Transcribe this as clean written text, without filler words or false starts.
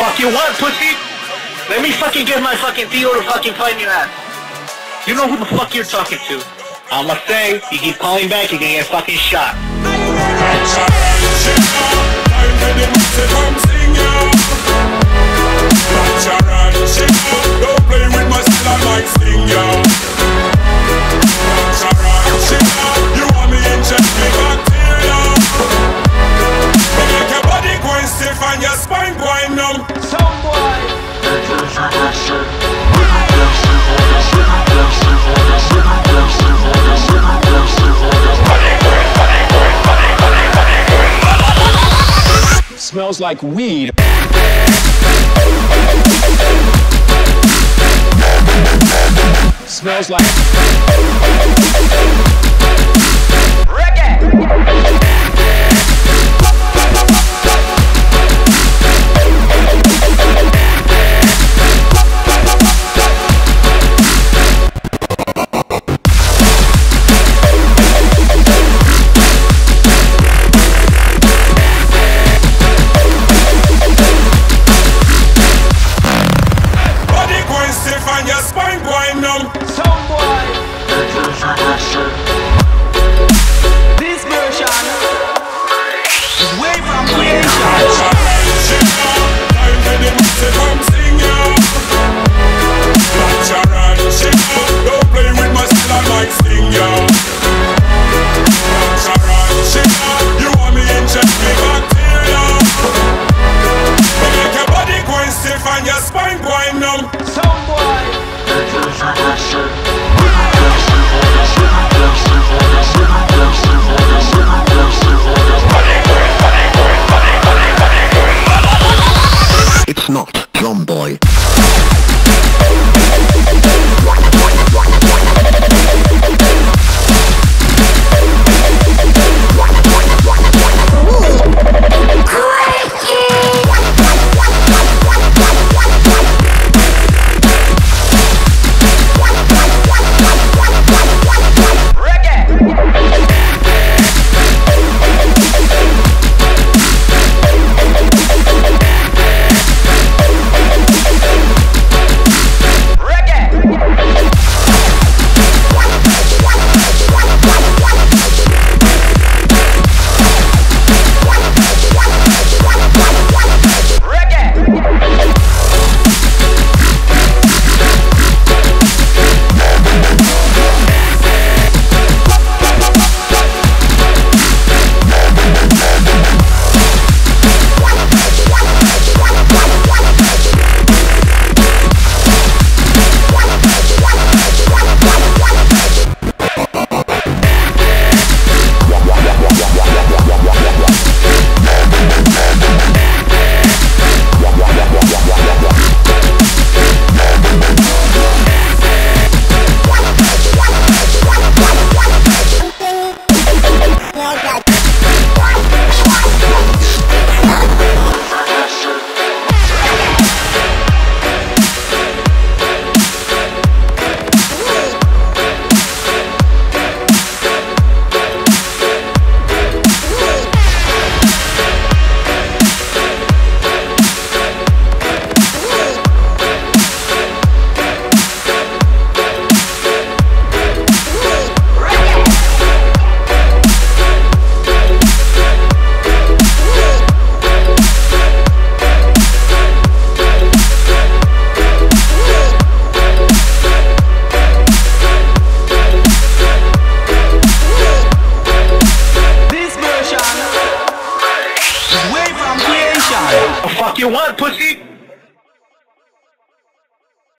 Fuck you what, pussy? Let me fucking get my fucking Theo to fucking find your ass. You know who the fuck you're talking to. I'ma say, you keep calling back, you're gonna get fucking shot. Don't play with my style, I might sting ya. You want me in check, me bacteria. Make your body going stiff and your spine going numb. Some boy. Smells like weed. Smells like and your spine going numb. Some boy. This version is way from creation. I'm ready to come sing ya. Natural shit. Don't play with my style, I might sting ya. Natural shit. You want me in check, me bacteria. Make your body going stiff and your spine going numb. Some boy. It's not Drum Boy. Fuck you what, pussy?